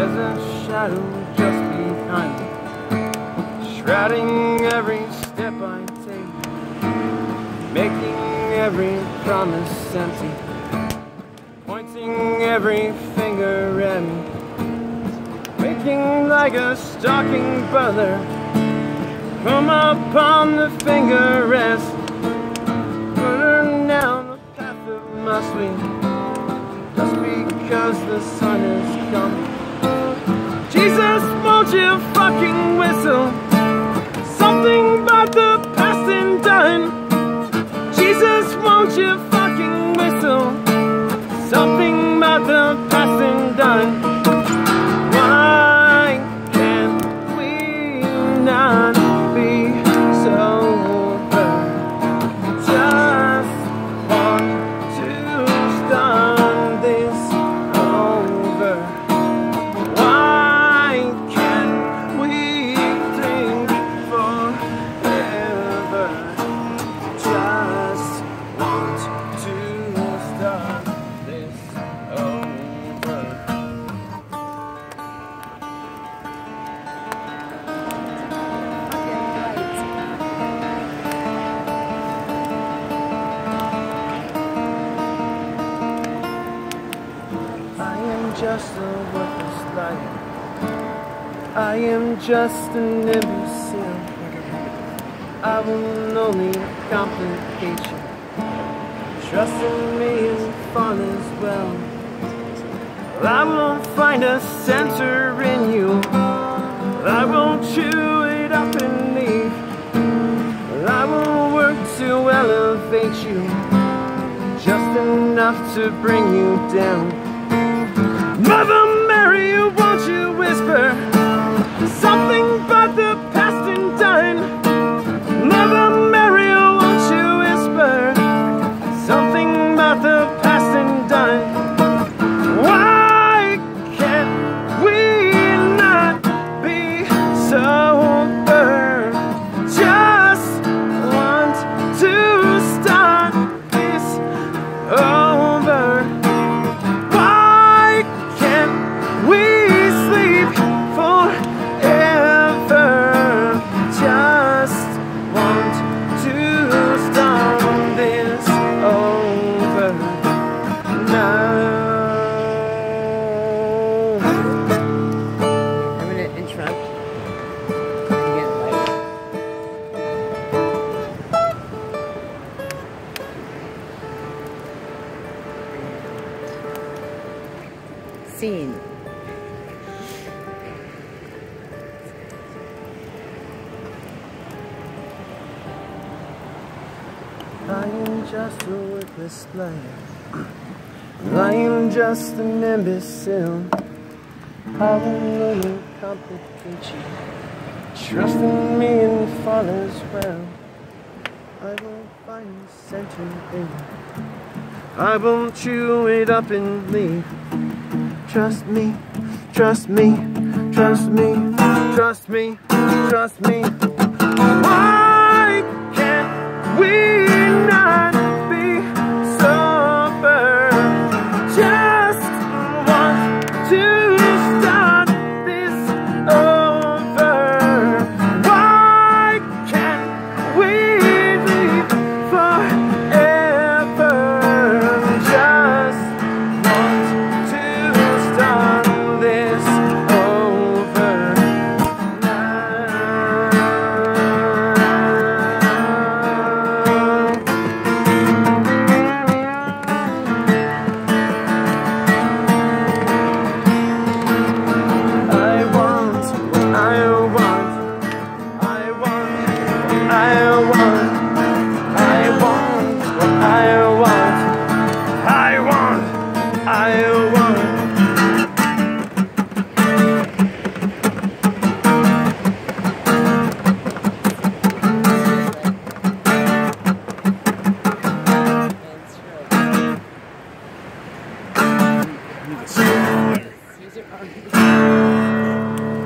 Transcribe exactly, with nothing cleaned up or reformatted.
There's a shadow just behind me, shrouding every step I take, making every promise empty, pointing every finger at me, making like a stalking brother, come upon the finger rest, put her down the path of my sweet, just because the sun has come. Jesus, won't you fucking whistle something about the past and done? Jesus, won't you fucking whistle something about the past and done? Why can't we not be sober? Just want to start this over. Why can't we drink forever? Just want to start this over. I am just a worthless liar. I am just an imbecile. I will only complicate you. Trust in me and fun as well. I will find a center in you. I will chew it up and leave. I will work to elevate you, just enough to bring you down. Mother Mary, won't you whisper something about the past and done? Mother Mary, won't you whisper something about the past and done? Why can't we not be sober? Just want to start this over. Why can't we sleep forever? Just want to start this over now. I'm gonna interrupt and get lighter. Scene. I am just a worthless player. I am just an imbecile. I will only complicate you. Trust in me and fall as well. I will find the center in you. I will chew it up and leave. Trust me, trust me, trust me, trust me, trust me. Why can't we not be sober? Just want to start this over. Why can't we leave forever? Just want to start this over now. I want, I want, I want, I want, I want, I want, I want, I want. Use it on.